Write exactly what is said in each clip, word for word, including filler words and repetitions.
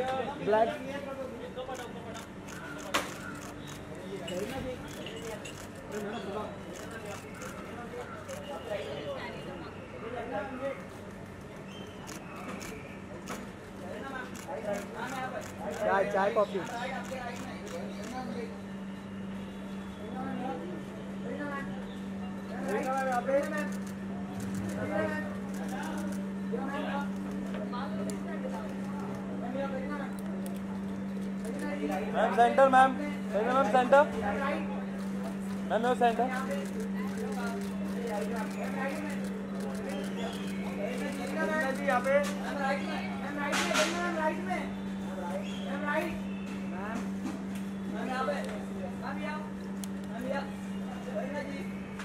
Black चाय चाय coffee ma'am centre ma'am ma'am centre ma'am ma'am centre जी यहाँ पे राइट में राइट मैम मैम यहाँ पे मैम यहाँ मैम यहाँ जी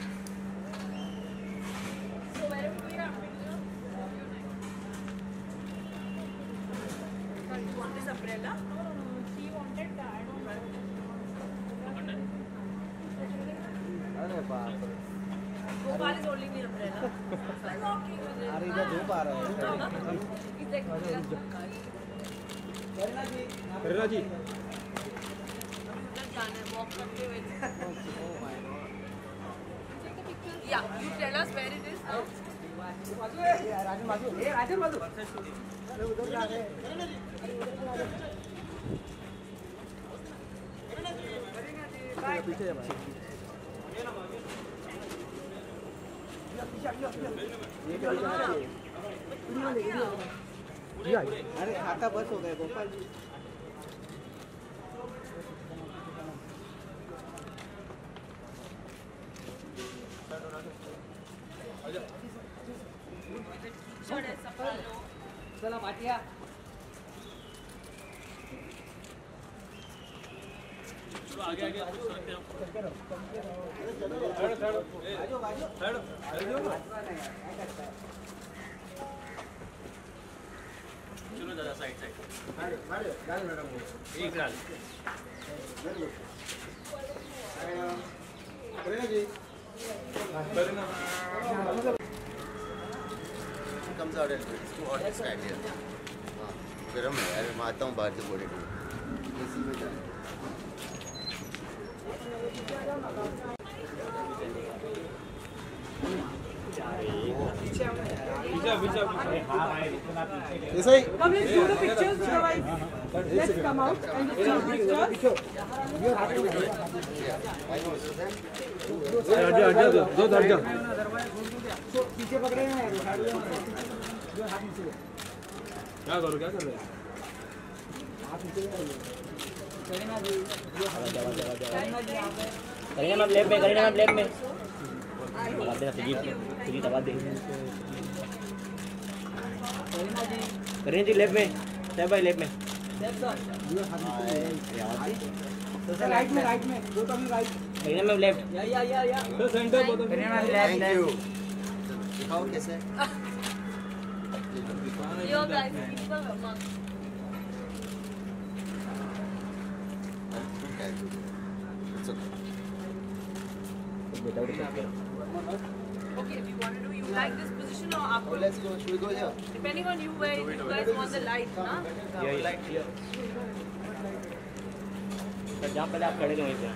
So where are we going? You want this umbrella? No, no, no. She wanted that. अरे बाप रे Gopal is holding the umbrella. I'm walking with it. अरे इधर धूप आ रहा है He's like, करीना जी करीना जी walk करते हुए. Yeah, you tell us where it is now. राजन बाजू ए राजन बाजू अरे उधर जा रहे हैं पीछे जा भाई ये क्या जी अरे खाता बस हो गया गोपाल जी चला पाटिया आगे आगे चलो दादा साइड साइड मैडम एक डाल जी comes out and it's too hot this time here. गरम है यार मैं आता हूँ बाहर से बोले एसी में जाए पीछे पीछे पीछे ऐसे ही Come, let's do the pictures. Otherwise, let's come out and do the pictures. हट जा हट जा दो दो हट जा पीछे पकड़े हैं जो हाथ नीचे क्या करो क्या कर रहे हैं हाथ नीचे करीना जी करीना जी यहाँ पे करीना मैम लेफ्ट में करीना मैम लेफ्ट में दबा देना सुजीत को सुजीत दबा दे करीना जी करीना जी लेफ्ट में स्टेप बाय लेफ्ट में लेफ्ट सर ये हाथ नीचे राइट में राइट में दो turn right Kareena ma'am left या या या या तो सेंटर बोलो Kareena ma'am left thank you दिखाओ कैसे Yo guys, people are not. It's okay. Without Okay, if you want to do, you like this position or up? Oh, let's go. Should we go here? Depending on you where you guys want the light, na? Light here. Sir जहाँ पहले आप खड़े थे वहीं पे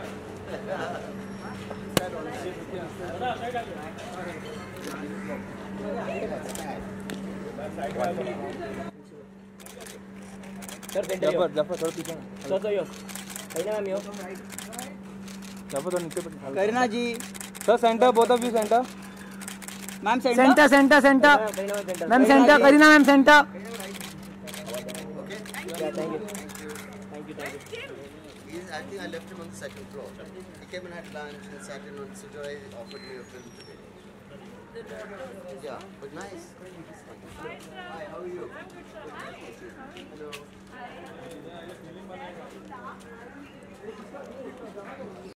sir centre Zafar Zafar थोड़ा पीछे sir तो yo Kareena ma'am yo Zafar तो नीचे Kareena ji sir centre both of you centre ma'am centre centre centre Kareena ma'am centre ma'am centre Kareena ma'am centre thank you thank you thank you He's, I think I left him on the second floor. He came and had lunch and sat in on Sujoy offered me a film today. Yeah, but nice. Hi, how are you? Hello.